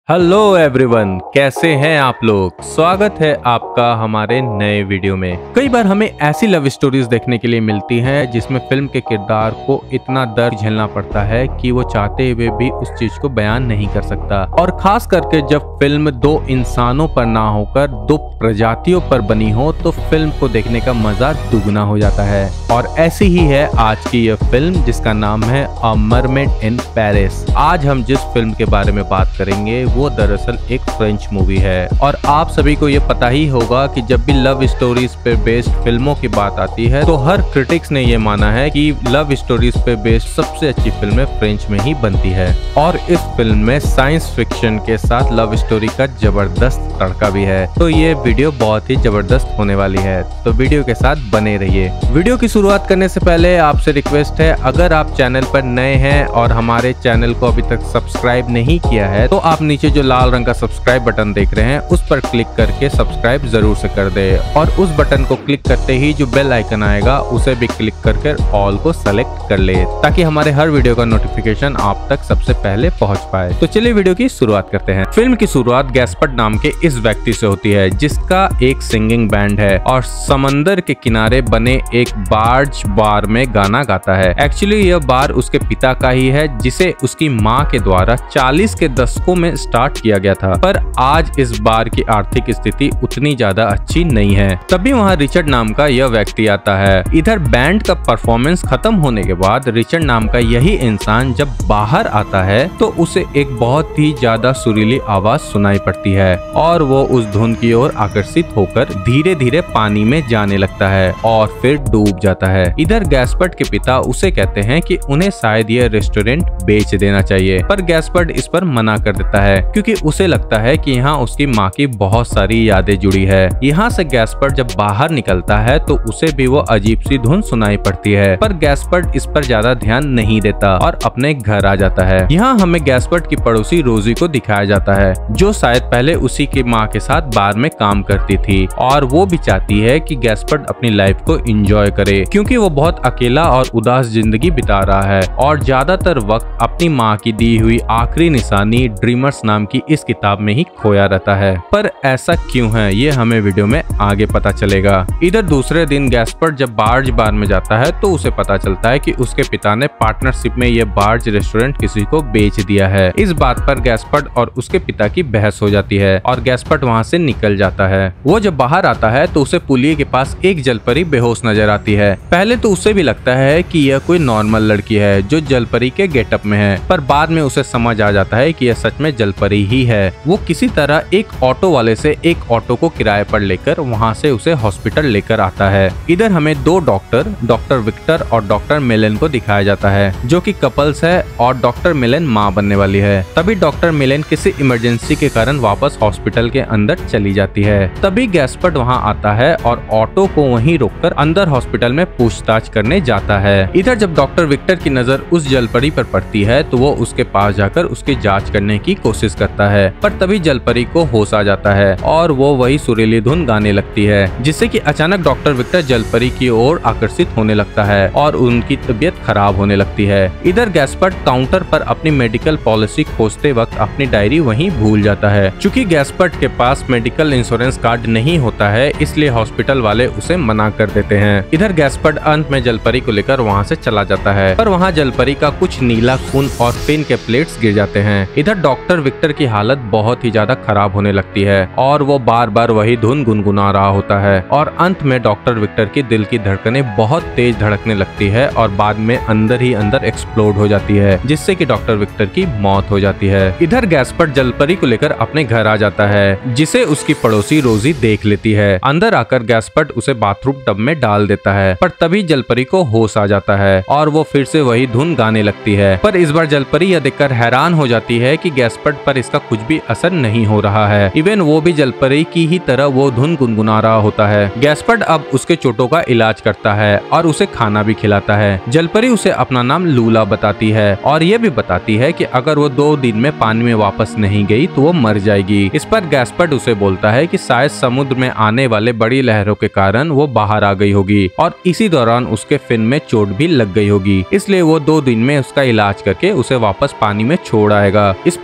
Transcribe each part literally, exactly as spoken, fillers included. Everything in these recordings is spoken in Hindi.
हेलो एवरीवन, कैसे हैं आप लोग। स्वागत है आपका हमारे नए वीडियो में। कई बार हमें ऐसी लव स्टोरीज देखने के लिए मिलती हैं जिसमें फिल्म के किरदार को इतना दर्द झेलना पड़ता है कि वो चाहते हुए भी उस चीज को बयान नहीं कर सकता। और खास करके जब फिल्म दो इंसानों पर ना होकर दो प्रजातियों पर बनी हो तो फिल्म को देखने का मजा दुगना हो जाता है। और ऐसी ही है आज की यह फिल्म जिसका नाम है अ मरमेड इन पेरिस। आज हम जिस फिल्म के बारे में बात करेंगे वो दरअसल एक फ्रेंच मूवी है। और आप सभी को ये पता ही होगा कि जब भी लव स्टोरीज पे बेस्ड फिल्मों की बात आती है तो हर क्रिटिक्स ने ये माना है कि लव स्टोरीज पे बेस्ड सबसे अच्छी फिल्में फ्रेंच में ही बनती है। और इस फिल्म में साइंस फिक्शन के साथ लव स्टोरी का जबरदस्त तड़का भी है। तो ये वीडियो बहुत ही जबरदस्त होने वाली है, तो वीडियो के साथ बने रहिए। वीडियो की शुरुआत करने से पहले आपसे रिक्वेस्ट है, अगर आप चैनल पर नए हैं और हमारे चैनल को अभी तक सब्सक्राइब नहीं किया है तो आप नीचे जो लाल रंग का सब्सक्राइब बटन देख रहे हैं उस पर क्लिक करके सब्सक्राइब जरूर से कर दे। और उस बटन को क्लिक करते ही जो बेल आइकन आएगा उसे भी क्लिक करके ऑल को सेलेक्ट कर ले, ताकि हमारे हर वीडियो का नोटिफिकेशन आप तक सबसे पहले पहुंच पाए। तो चलिए वीडियो की शुरुआत करते हैं। फिल्म की शुरुआत गैस्पर्ड नाम के इस व्यक्ति से होती है जिसका एक सिंगिंग बैंड है और समंदर के किनारे बने एक बार्ज बार में गाना गाता है। एक्चुअली यह बार उसके पिता का ही है जिसे उसकी माँ के द्वारा चालीस के दशकों में स्टार्ट किया गया था, पर आज इस बार की आर्थिक स्थिति उतनी ज्यादा अच्छी नहीं है। तभी वहाँ रिचर्ड नाम का यह व्यक्ति आता है। इधर बैंड का परफॉर्मेंस खत्म होने के बाद रिचर्ड नाम का यही इंसान जब बाहर आता है तो उसे एक बहुत ही ज्यादा सुरीली आवाज सुनाई पड़ती है और वो उस धुन की ओर आकर्षित होकर धीरे धीरे पानी में जाने लगता है और फिर डूब जाता है। इधर गैस्पर्ड के पिता उसे कहते हैं कि उन्हें शायद यह रेस्टोरेंट बेच देना चाहिए, पर गैस्पर्ड इस पर मना कर देता है क्योंकि उसे लगता है कि यहाँ उसकी माँ की बहुत सारी यादें जुड़ी है। यहाँ से गैस्पर्ड जब बाहर निकलता है तो उसे भी वो अजीब सी धुन सुनाई पड़ती है, पर गैस्पर्ड इस पर ज्यादा ध्यान नहीं देता और अपने घर आ जाता है। यहाँ हमें गैस्पर्ड की पड़ोसी रोजी को दिखाया जाता है जो शायद पहले उसी की माँ के साथ बार में काम करती थी और वो भी चाहती है कि गैस्पर्ड अपनी लाइफ को एंजॉय करे क्योंकि वो बहुत अकेला और उदास जिंदगी बिता रहा है और ज्यादातर वक्त अपनी माँ की दी हुई आखिरी निशानी ड्रीमर्स नाम की इस किताब में ही खोया रहता है। पर ऐसा क्यों है ये हमें वीडियो में आगे पता चलेगा। इधर दूसरे दिन गैस्पर्ड जब बार्ज बार में जाता है तो उसे पता चलता है कि उसके पिता ने पार्टनरशिप में ये बार्ज रेस्टोरेंट किसी को बेच दिया है। इस बात पर गैस्पर्ड और उसके पिता की बहस हो जाती है और गैस्पर्ड वहाँ से निकल जाता है। वो जब बाहर आता है तो उसे पुलिये के पास एक जलपरी बेहोश नजर आती है। पहले तो उसे भी लगता है कि यह कोई नॉर्मल लड़की है जो जलपरी के गेटअप में है, पर बाद में उसे समझ आ जाता है कि यह सच में जलपरी ही है। वो किसी तरह एक ऑटो वाले से एक ऑटो को किराए पर लेकर वहाँ से उसे हॉस्पिटल लेकर आता है। इधर हमें दो डॉक्टर डॉक्टर विक्टर और डॉक्टर मिलेन को दिखाया जाता है जो कि कपल्स है और डॉक्टर मिलेन माँ बनने वाली है। तभी डॉक्टर मिलेन किसी इमरजेंसी के कारण वापस हॉस्पिटल के अंदर चली जाती है। तभी गैस्पर्ड वहाँ आता है और ऑटो को वहीं रोककर अंदर हॉस्पिटल में पूछताछ करने जाता है। इधर जब डॉक्टर विक्टर की नजर उस जलपरी पर पड़ती है तो वो उसके पास जाकर उसकी जाँच करने की कोशिश करता है, पर तभी जलपरी को होश आ जाता है और वो वही सुरीली धुन गाने लगती है जिससे कि अचानक डॉक्टर विक्टर जलपरी की ओर आकर्षित होने लगता है और उनकी तबीयत खराब होने लगती है। इधर गैस्पर्ड काउंटर पर अपनी मेडिकल पॉलिसी खोजते वक्त अपनी डायरी वहीं भूल जाता है। चूंकि गैस्पर्ड के पास मेडिकल इंश्योरेंस कार्ड नहीं होता है इसलिए हॉस्पिटल वाले उसे मना कर देते हैं। इधर गैस्पर्ड अंत में जलपरी को लेकर वहाँ से चला जाता है, पर वहाँ जलपरी का कुछ नीला खून और पेन के प्लेट्स गिर जाते हैं। इधर डॉक्टर विक्टर की हालत बहुत ही ज्यादा खराब होने लगती है और वो बार बार वही धुन गुनगुना रहा होता है और अंत में डॉक्टर विक्टर की दिल की धड़कनें बहुत तेज धड़कने लगती है और बाद में अंदर ही अंदर एक्सप्लोड हो जाती है जिससे कि डॉक्टर विक्टर की मौत हो जाती है। इधर गैस्पर्ड जलपरी को लेकर अपने घर आ जाता है जिसे उसकी पड़ोसी रोजी देख लेती है। अंदर आकर गैस्पर्ड उसे बाथरूम टब में डाल देता है, पर तभी जलपरी को होश आ जाता है और वो फिर से वही धुन गाने लगती है। पर इस बार जलपरी यह देखकर हैरान हो जाती है कि गैस्पर्ड पर इसका कुछ भी असर नहीं हो रहा है। इवन वो भी जलपरी की ही तरह वो धुन गुनगुना रहा होता है। गैस्पर्ड अब उसके चोटों का इलाज करता है और उसे खाना भी खिलाता है। जलपरी उसे अपना नाम लूला बताती है और ये भी बताती है कि अगर वो दो दिन में पानी में वापस नहीं गई तो वो मर जाएगी। इस पर गैस्पर्ड उसे बोलता है कि शायद समुद्र में आने वाले बड़ी लहरों के कारण वो बाहर आ गई होगी और इसी दौरान उसके फिन में चोट भी लग गई होगी, इसलिए वो दो दिन में उसका इलाज करके उसे वापस पानी में छोड़ आएगा। इस पर लूला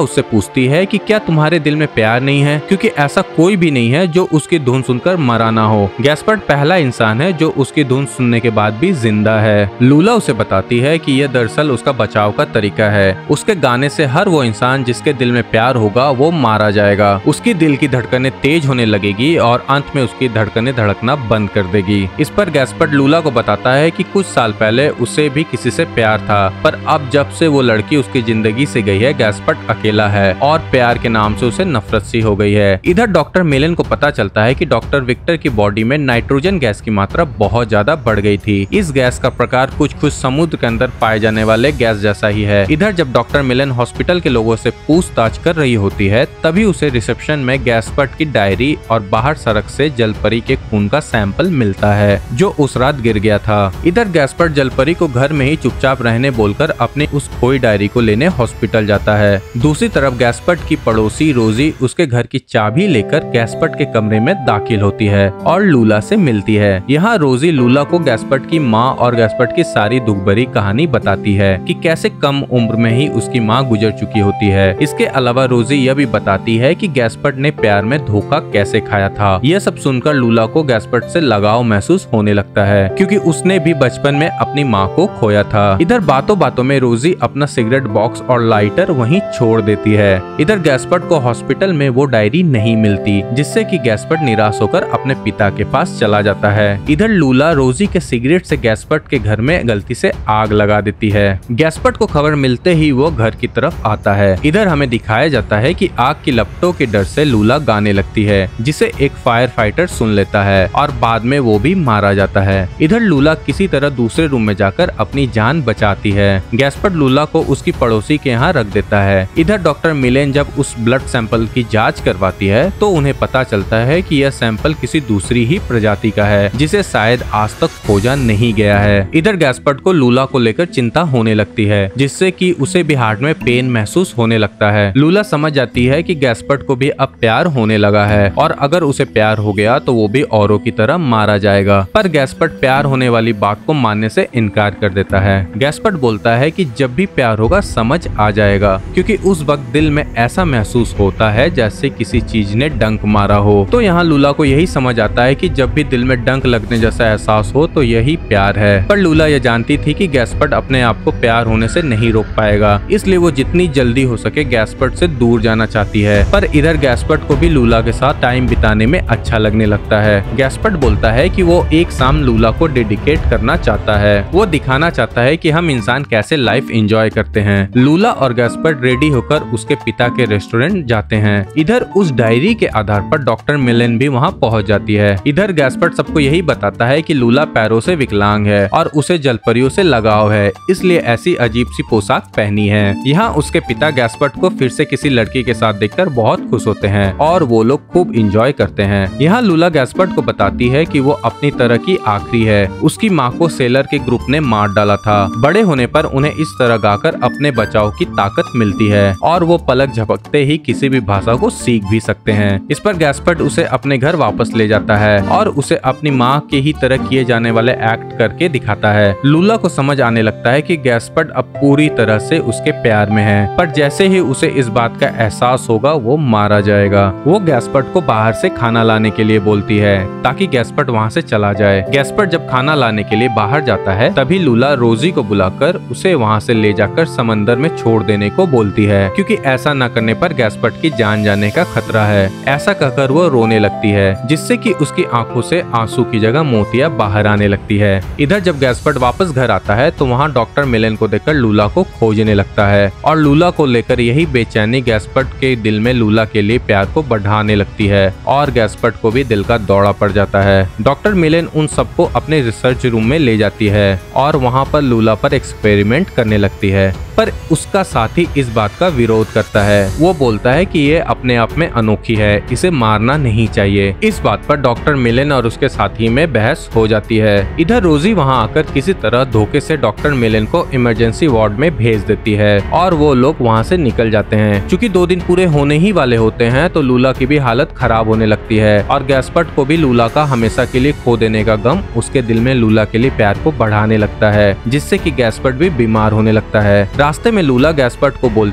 उससे पूछती है कि क्या तुम्हारे दिल में प्यार नहीं है, क्योंकि ऐसा कोई भी नहीं है जो उसकी धुन सुनकर मरा ना हो। गैस्पर्ड पहला इंसान है जो उसकी धुन सुनने के बाद भी जिंदा है। लूला उसे बताती है कि यह दरअसल उसका बचाव का तरीका है। उसके गाने से हर वो इंसान जिसके दिल में प्यार होगा वो मारा जाएगा। उसकी दिल की धड़कनें तेज होने लगेगी और अंत में उसकी धड़कनें धड़कना बंद कर देगी। इस पर गैस्पर्ड लूला को बताता है कि कुछ साल पहले उसे भी किसी से प्यार था, पर अब जब से वो लड़की उसकी जिंदगी से गई है गैस्पर्ड अकेला है और प्यार के नाम से उसे नफरत सी हो गई है। इधर डॉक्टर मिलेन को पता चलता है कि डॉक्टर विक्टर की बॉडी में नाइट्रोजन गैस की मात्रा बहुत ज्यादा बढ़ गई थी। इस गैस का प्रकार कुछ कुछ समुद्र के अंदर पाए जाने वाले गैस जैसा ही है। इधर जब डॉक्टर मिलेन हॉस्पिटल के लोगों से पूछताछ कर रही होती है तभी उसे रिसेप्शन में गैस्पर्ड की डायरी और बाहर सड़क से जलपरी के खून का सैंपल मिलता है जो उस रात गिर गया था। इधर गैस्पर्ड जलपरी को घर में ही चुपचाप रहने बोलकर अपनी उस खोई डायरी को लेने हॉस्पिटल जाता है। दूसरी तरफ गैस्पर्ड की पड़ोसी रोजी उसके घर की चाबी लेकर गैस्पर्ड के कमरे में दाखिल होती है और लूला से मिलती है। यहाँ रोजी लूला को गैस्पर्ड की माँ और गैस्पर्ड की सारी दुख भरी कहानी बताती है कि कैसे कम उम्र में ही उसकी माँ गुजर चुकी होती है। इसके अलावा रोजी यह भी बताती है कि गैस्पर्ड ने प्यार में धोखा कैसे खाया था। यह सब सुनकर लूला को गैस्पर्ड से लगाव महसूस होने लगता है क्योंकि उसने भी बचपन में अपनी माँ को खोया था। इधर बातों बातों में रोजी अपना सिगरेट बॉक्स और लाइटर वहीं छोड़ देती है। इधर गैस्पर्ड को हॉस्पिटल में वो डायरी नहीं मिलती, जिससे कि गैस्पर्ड निराश होकर अपने पिता के पास चला जाता है। इधर लूला रोजी के सिगरेट से गैस्पर्ड के घर में गलती से आग लगा देती है। गैस्पर्ड को खबर मिलते ही वो घर की तरफ आता है। इधर हमें दिखाया जाता है कि आग की लपटों के डर से लूला गाने लगती है, जिसे एक फायर फाइटर सुन लेता है और बाद में वो भी मारा जाता है। इधर लूला किसी तरह दूसरे रूम में जाकर अपनी जान बचाती है। गैस्पर्ड लूला को उसकी पड़ोसी के यहाँ रख देता है। इधर डॉक्टर मिलेन जब उस ब्लड सैंपल की जांच करवाती है तो उन्हें पता चलता है कि यह सैंपल किसी दूसरी ही प्रजाति का है, जिसे शायद आज तक खोजा नहीं गया है। इधर गैस्पर्ड को लूला को लेकर चिंता होने लगती है, जिससे कि उसे भी हार्ट में पेन महसूस होने लगता है। लूला समझ जाती है कि गैस्पर्ड को भी अब प्यार होने लगा है और अगर उसे प्यार हो गया तो वो भी औरों की तरह मारा जाएगा। पर गैस्पर्ड प्यार होने वाली बात को मानने से इनकार कर देता है। गैस्पर्ड बोलता है कि जब भी प्यार होगा समझ आ जाएगा, क्योंकि उस वक्त दिल में ऐसा महसूस होता है जैसे किसी चीज ने डंक मारा हो। तो यहाँ लूला को यही समझ आता है कि जब भी दिल में डंक लगने जैसा एहसास हो तो यही प्यार है। पर लूला यह जानती थी कि गैस्पर्ड अपने आप को प्यार होने से नहीं रोक पाएगा, इसलिए वो जितनी जल्दी हो सके गैस्पर्ड से दूर जाना चाहती है। पर इधर गैस्पर्ड को भी लूला के साथ टाइम बिताने में अच्छा लगने लगता है। गैस्पर्ड बोलता है कि वो एक शाम लूला को डेडिकेट करना चाहता है। वो दिखाना चाहता है कि हम इंसान कैसे लाइफ एंजॉय करते हैं। लूला और गैस्पर्ड रेडी होकर उसके पिता के रेस्टोरेंट जाते हैं। इधर उस डायरी के आधार पर डॉक्टर मिलेन भी वहाँ पहुँच जाती है। इधर गैस्पर्ड सबको यही बताता है कि लूला पैरों से विकलांग है और उसे जलपरियों से लगाव है, इसलिए ऐसी अजीब सी पोशाक पहनी है। यहाँ उसके पिता गैस्पर्ड को फिर से किसी लड़की के साथ देखकर बहुत खुश होते हैं और वो लोग खूब इंजॉय करते हैं। यहाँ लूला गैस्पर्ड को बताती है कि वो अपनी तरह की आखिरी है। उसकी माँ को सेलर के ग्रुप ने मार डाला था। बड़े होने पर उन्हें इस तरह गाकर अपने बचाव की ताकत मिलती है और वो पलक झपकते ही किसी भी भाषा को सीख भी सकते हैं। इस पर गैस्पर्ड उसे अपने घर वापस ले जाता है और उसे अपनी माँ के ही तरह किए जाने वाले एक्ट करके दिखाता है। लूला को समझ आने लगता है कि गैस्पर्ड अब पूरी तरह से उसके प्यार में है, पर जैसे ही उसे इस बात का एहसास होगा वो मारा जाएगा। वो गैस्पर्ड को बाहर से खाना लाने के लिए बोलती है ताकि गैस्पर्ड वहाँ से चला जाए। गैस्पर्ड जब खाना लाने के लिए बाहर जाता है तभी लूला रोजी को बुलाकर उसे वहाँ से ले जाकर समंदर में छोड़ देने को बोलती है, क्योंकि ऐसा न करने पर गैस्पर्ड की जान जाने का खतरा है। ऐसा कहकर वो रोने लगती है, जिससे कि उसकी आंखों से आंसू की जगह मोतियां बाहर आने लगती है। इधर जब गैस्पर्ड वापस घर आता है तो वहाँ डॉक्टर मिलेन को देखकर लूला को खोजने लगता है और लूला को लेकर यही बेचैनी गैस्पर्ड के दिल में लूला के लिए प्यार को बढ़ाने लगती है और गैस्पर्ड को भी दिल का दौरा पड़ जाता है। डॉक्टर मिलेन उन सबको अपने रिसर्च रूम में ले जाती है और वहाँ पर लूला पर एक्सपेरिमेंट करने लगती है, पर उसका साथी इस बात का विरोध करता है। वो बोलता है कि ये अपने आप में अनोखी है, इसे मारना नहीं चाहिए। इस बात पर डॉक्टर मिलेन और उसके साथी में बहस हो जाती है। इधर रोजी वहाँ आकर किसी तरह धोखे से डॉक्टर मिलेन को इमरजेंसी वार्ड में भेज देती है और वो लोग वहाँ से निकल जाते हैं। चूँकि दो दिन पूरे होने ही वाले होते हैं तो लूला की भी हालत खराब होने लगती है और गैस्पर्ड को भी लूला का हमेशा के लिए खो देने का गम उसके दिल में लूला के लिए प्यार को बढ़ाने लगता है, जिससे कि गैस्पर्ड भी बीमार होने लगता है। रास्ते में लूला गैस्पर्ड को बोलती है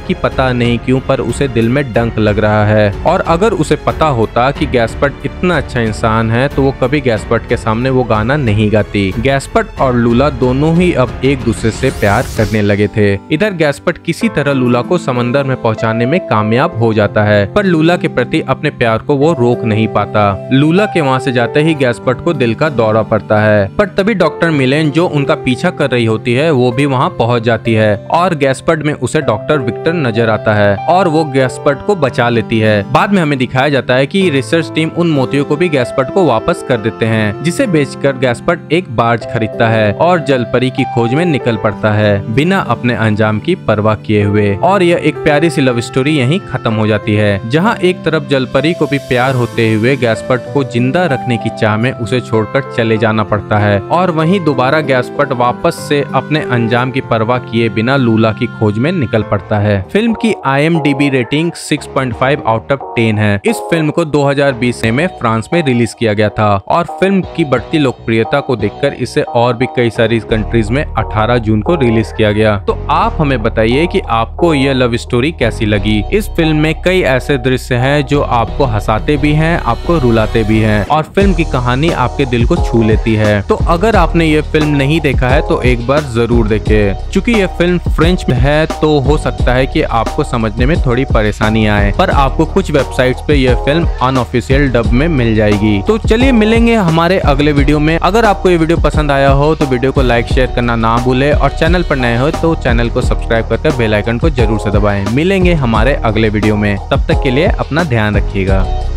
कि पता नहीं क्यों पर उसे दिल में डंक लग रहा है, और अगर उसे पता होता कि गैस्पर्ड इतना अच्छा इंसान है तो वो कभी गैस्पर्ड के सामने वो गाना नहीं गाती। गैस्पर्ड और लूला दोनों ही अब एक दूसरे से प्यार करने लगे थे। इधर गैस्पर्ड किसी तरह लूला को समंदर में पहुंचाने में कामयाब हो जाता है, पर लूला के प्रति अपने प्यार को वो रोक नहीं पाता। लूला के वहाँ से जाते ही गैस्पर्ड को दिल का दौरा पड़ता है, पर तभी डॉक्टर मिलेन जो उनका पीछा कर रही होती है वो भी वहाँ पहुँच जाती है, और गैस्पर्ड में उसे डॉक्टर विक्टर नजर आता है और वो गैस्पर्ड को बचा लेती है। बाद में हमें दिखाया जाता है कि रिसर्च टीम उन मोतियों को भी गैस्पर्ड को वापस कर देते हैं, जिसे बेचकर गैस्पर्ड एक बार्ज खरीदता है और जलपरी की खोज में निकल पड़ता है बिना अपने अंजाम की परवाह किए हुए। और यह एक प्यारी सी लव स्टोरी यहीं खत्म हो जाती है, जहां एक तरफ जलपरी को भी प्यार होते हुए गैस्पर्ड को जिंदा रखने की चाह में उसे छोड़कर चले जाना पड़ता है, और वहीं दोबारा गैस्पर्ड वापस से अपने अंजाम की परवाह किए बिना लूला की खोज में निकल पड़ता है। फिल्म की IMDb rating six point five out of ten है। इस फिल्म को दो हज़ार बीस में फ्रांस में रिलीज किया गया था, और फिल्म की बढ़ती लोकप्रियता को देखकर इसे और भी कई सारी कंट्रीज में अठारह जून को रिलीज किया गया। तो आप हमें बताइए कि आपको यह लव स्टोरी कैसी लगी। इस फिल्म में कई ऐसे दृश्य हैं जो आपको हंसाते भी हैं, आपको रुलाते भी हैं, और फिल्म की कहानी आपके दिल को छू लेती है। तो अगर आपने ये फिल्म नहीं देखा है तो एक बार जरूर देखें। चूंकि ये फिल्म फ्रेंच में है तो हो सकता है कि आपको समझने में थोड़ी परेशानी आए, पर आपको कुछ वेबसाइट्स पे यह फिल्म अनऑफिशियल डब में मिल जाएगी। तो चलिए मिलेंगे हमारे अगले वीडियो में। अगर आपको ये वीडियो पसंद आया हो तो वीडियो को लाइक शेयर करना ना भूले, और चैनल पर नए हो तो चैनल को सब्सक्राइब करके बेल आइकन को जरूर से दबाएं। मिलेंगे हमारे अगले वीडियो में, तब तक के लिए अपना ध्यान रखिएगा।